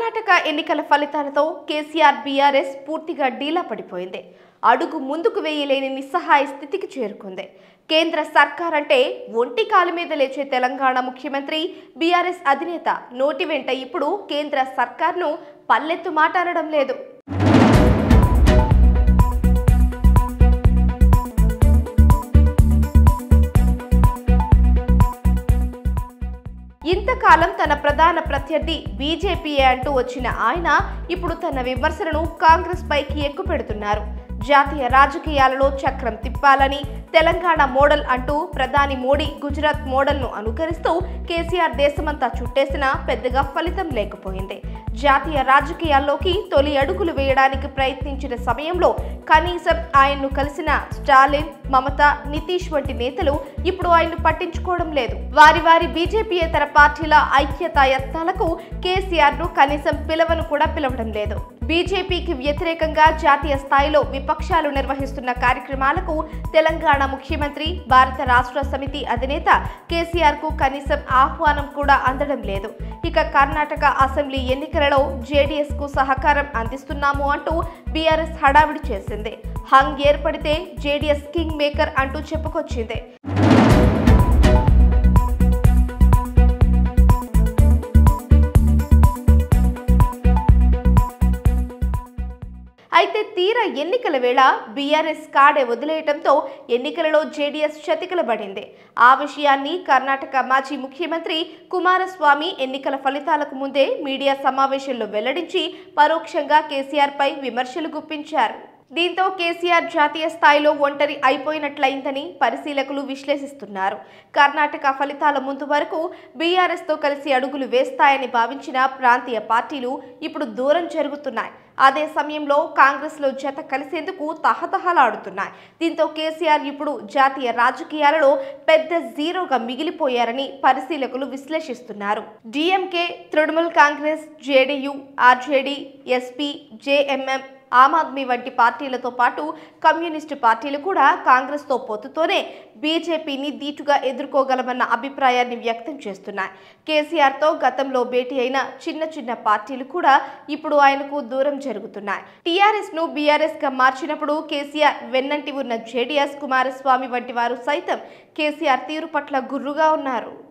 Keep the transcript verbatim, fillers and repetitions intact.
కర్ణాటక ఎన్నికల ఫలితాలతో కేసీఆర్ బీఆర్ఎస్ పూర్తిగా డీలా పడిపోయింది. అడుగు ముందుకు వేయలేని నిస్సహాయ స్థితికి చేరుకుంది. కేంద్ర సర్కార్ అంటే ఒంటి కాలు మీద లేచే తెలంగాణ ముఖ్యమంత్రి బీఆర్ఎస్ అధినేత నోటి వెంట ఇప్పుడు కేంద్ర సర్కార్ను పల్లెత్తు మాట్లాడడం లేదు. ఇంతకాలం తన ప్రధాన ప్రత్యర్థి బీజేపీయే అంటూ వచ్చిన ఆయన ఇప్పుడు తన విమర్శలను కాంగ్రెస్ పైకి ఎక్కుపెడుతున్నారు. జాతీయ రాజకీయాలలో చక్రం తిప్పాలని తెలంగాణ మోడల్ అంటూ ప్రధాని మోడీ గుజరాత్ మోడల్ను అనుకరిస్తూ కేసీఆర్ దేశమంతా చుట్టేసినా పెద్దగా ఫలితం లేకపోయింది. జాతీయ రాజకీయాల్లోకి తొలి అడుగులు వేయడానికి ప్రయత్నించిన సమయంలో కనీసం ఆయన్ను కలిసిన స్టాలిన్, మమత, నితీష్ వంటి నేతలు ఇప్పుడు ఆయన్ను పట్టించుకోవడం లేదు. వారి వారి బీజేపీయేతర పార్టీల ఐక్యతా యత్నాలకు కేసీఆర్ ను కనీసం పిలవను కూడా పిలవడం లేదు. బీజేపీకి వ్యతిరేకంగా జాతీయ స్థాయిలో విపక్షాలు నిర్వహిస్తున్న కార్యక్రమాలకు తెలంగాణ ముఖ్యమంత్రి, భారత రాష్ట్ర సమితి అధినేత కేసీఆర్ కు కనీసం ఆహ్వానం కూడా అందడం లేదు. ఇక కర్ణాటక అసెంబ్లీ ఎన్నికలలో జేడీఎస్ కు సహకారం అందిస్తున్నాము అంటూ బీఆర్ఎస్ హడావిడి చేసింది. హంగ్ ఏర్పడితే జేడీఎస్ కింగ్ మేకర్ అంటూ చెప్పుకొచ్చింది. అయితే తీరా ఎన్నికల వేళ బీఆర్ఎస్ కాడే వదిలేయడంతో ఎన్నికలలో జేడీఎస్ చతికిలబడింది. ఆ విషయాన్ని కర్ణాటక మాజీ ముఖ్యమంత్రి కుమారస్వామి ఎన్నికల ఫలితాలకు ముందే మీడియా సమావేశంలో వెల్లడించి పరోక్షంగా కేసీఆర్ పై విమర్శలు గుప్పించారు. దీంతో కేసీఆర్ జాతీయ స్థాయిలో ఒంటరి అయిపోయినట్లయిందని పరిశీలకులు విశ్లేషిస్తున్నారు. కర్ణాటక ఫలితాల ముందు వరకు బీఆర్ఎస్ తో కలిసి అడుగులు వేస్తాయని భావించిన ప్రాంతీయ పార్టీలు ఇప్పుడు దూరం జరుగుతున్నాయి. అదే సమయంలో కాంగ్రెస్ లో జత కలిసేందుకు తహతహలాడుతున్నాయి. దీంతో కేసీఆర్ ఇప్పుడు జాతీయ రాజకీయాలలో పెద్ద జీరోగా మిగిలిపోయారని పరిశీలకులు విశ్లేషిస్తున్నారు. DMK, Trinamool Congress, JDU, RJD, SP, JMM, Aam Aadmi వంటి పార్టీలతో పాటు కమ్యూనిస్టు పార్టీలు కూడా కాంగ్రెస్ తో పొత్తుతోనే బీజేపీని ధీటుగా ఎదుర్కోగలమన్న అభిప్రాయాన్ని వ్యక్తం చేస్తున్నాయి. కేసీఆర్ తో గతంలో భేటీ అయిన చిన్న చిన్న పార్టీలు కూడా ఇప్పుడు ఆయనకు దూరం జరుగుతున్నాయి. టీఆర్ఎస్ ను బీఆర్ఎస్ గా మార్చినప్పుడు కేసీఆర్ వెన్నంటి ఉన్న జేడీఎస్, కుమారస్వామి వంటి వారు సైతం కేసీఆర్ తీరు పట్ల గుర్రుగా ఉన్నారు.